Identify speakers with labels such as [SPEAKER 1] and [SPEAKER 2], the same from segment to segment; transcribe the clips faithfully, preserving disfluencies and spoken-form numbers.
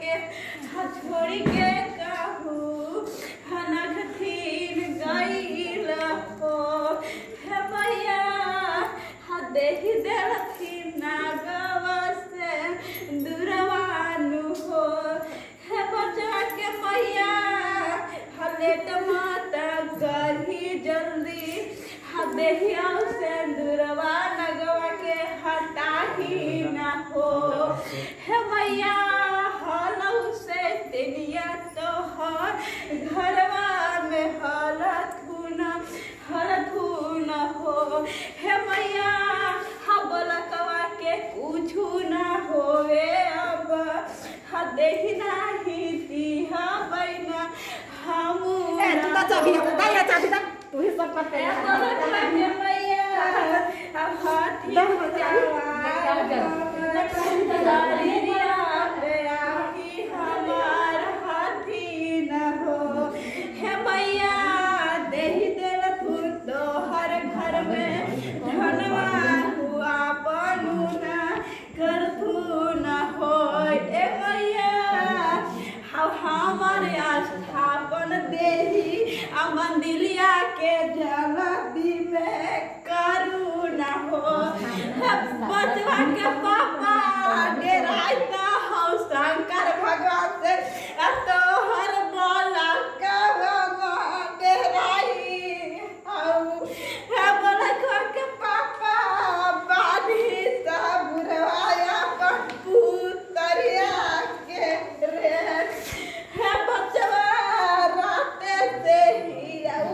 [SPEAKER 1] के छोड़ी के कहू हनक थीन गईल हो हे मैया हा देही देलथीन नागवा से दुरवानु हो हे बचा के मैया हले टमाटा गही जल्दी हा देहिया से दुरवा नगवा के हटा ही ना हो हे मैया हलऊ से तेनिया तो हर घरवा में हलथुन हलथुन हो हे मैया हा बोलकवा के कुछु ना होवे अब हा देही नाही दिहा बैना हमू
[SPEAKER 2] ए तू तो चाबी ना दे या चाबी ना तू ही सब करते
[SPEAKER 1] है बोलकवा के मैया अब हाथी जावा हमारे स्थापन देही मंदिलिया के जलदी में करुणा हो बचवा के पापा डेराइता हो शंकर भगवान से तोहर बोला कहो डेराई हो है बोला के पापा बाधी सब बुरवाया पुतरिया के रे है बचवा राते से ही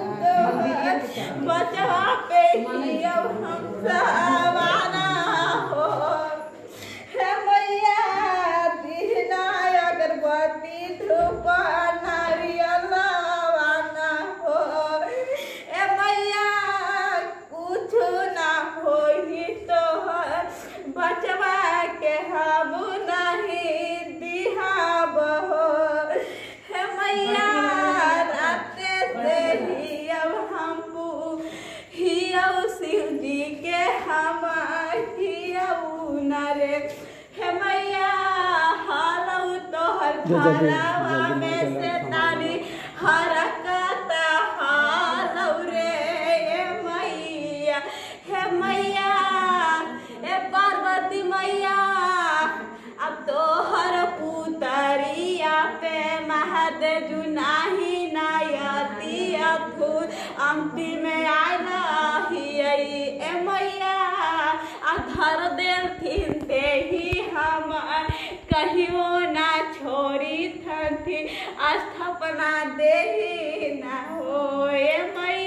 [SPEAKER 1] बचवा पे ही हम सवाना हो हे मैया दीना अगरबत्ती धूप नारियल वाना हो ए मैया कुछ ना हो ही तो बचवा के हम नहीं दिहाब हो हे मैया राते से ही अब हम हियऊ शिव जी के हम हियऊ नरे हे मैया हालऊ तोहर घरवा में से तारी हरकत हालऊ रे ए मैया हे मैया ए पार्वती मैया अब तोहर पुतरिया पे महादेव नाही नायती अथु अंतिम में आइला ही ए मैया अधर देलथिन ते ही हम कहियो ना छोड़ी थी स्थापना देही ना हो ए मैया।